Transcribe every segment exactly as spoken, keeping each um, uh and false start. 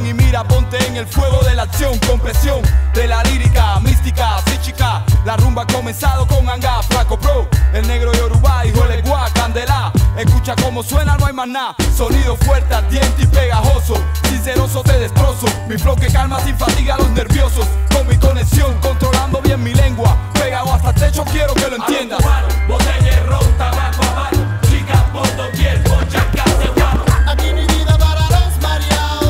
y mira, ponte en el fuego de la acción, con presión de la lírica, mística, psíquica. La rumba ha comenzado con Anga, Flaco Pro, el negro Yoruba, hijo de Legua, Candela. Escucha cómo suena, no hay más nada. Sonido fuerte, ardiente y pegajoso. Sinceroso te destrozo. Mi flow que calma sin fatiga a los nerviosos. Con mi conexión, controlando bien mi lengua. Pegado hasta el techo, quiero que lo entiendas. Botella de ron, tabaco habano, chicas por doquier, con chacas de guano. Aquí mi vida para los mareados.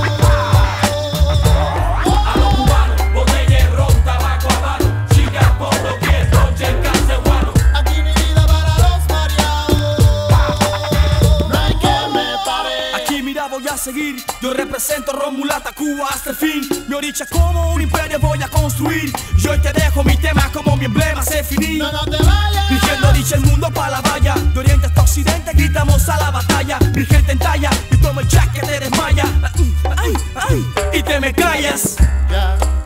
A los cubanos, botella de ron, tabaco habano, chicas por doquier, con chacas de guano. Aquí mi vida para los mareados. No hay que me pare. Aquí mira voy a seguir, yo represento Romulata, Cuba hasta el fin. Mi oricha como un imperio voy a construir. Yo hoy te dejo mi tema como mi emblema se finí. No, no te vayas. Dirigiendo dicha el mundo pa' la valla. De oriente hasta occidente gritamos a la batalla. Mi gente en talla y tomo el jack que te desmaya. Ay, ay, y te me callas. Ya.